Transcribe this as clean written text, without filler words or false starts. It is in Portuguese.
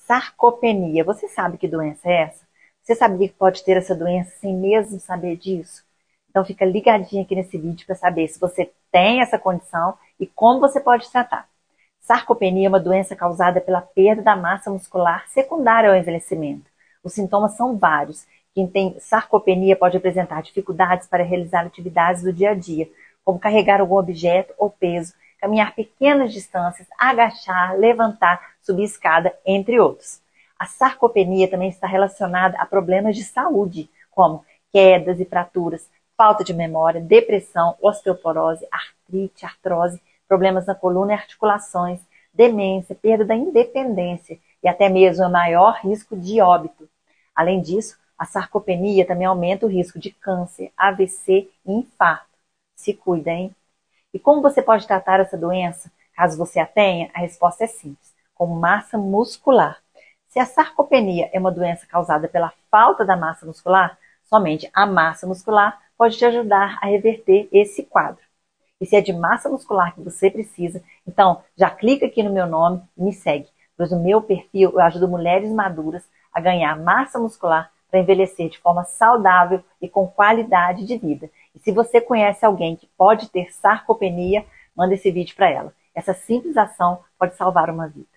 Sarcopenia. Você sabe que doença é essa? Você sabia que pode ter essa doença sem mesmo saber disso? Então fica ligadinho aqui nesse vídeo para saber se você tem essa condição e como você pode tratar. Sarcopenia é uma doença causada pela perda da massa muscular secundária ao envelhecimento. Os sintomas são vários. Quem tem sarcopenia pode apresentar dificuldades para realizar atividades do dia a dia, como carregar algum objeto ou peso, caminhar pequenas distâncias, agachar, levantar, subir escada, entre outros. A sarcopenia também está relacionada a problemas de saúde, como quedas e fraturas, falta de memória, depressão, osteoporose, artrite, artrose, problemas na coluna e articulações, demência, perda da independência e até mesmo o maior risco de óbito. Além disso, a sarcopenia também aumenta o risco de câncer, AVC e infarto. Se cuida, hein? E como você pode tratar essa doença? Caso você a tenha, a resposta é simples, com massa muscular. Se a sarcopenia é uma doença causada pela falta da massa muscular, somente a massa muscular pode te ajudar a reverter esse quadro. E se é de massa muscular que você precisa, então já clica aqui no meu nome e me segue, pois no meu perfil eu ajudo mulheres maduras a ganhar massa muscular para envelhecer de forma saudável e com qualidade de vida. E se você conhece alguém que pode ter sarcopenia, manda esse vídeo para ela. Essa simples ação pode salvar uma vida.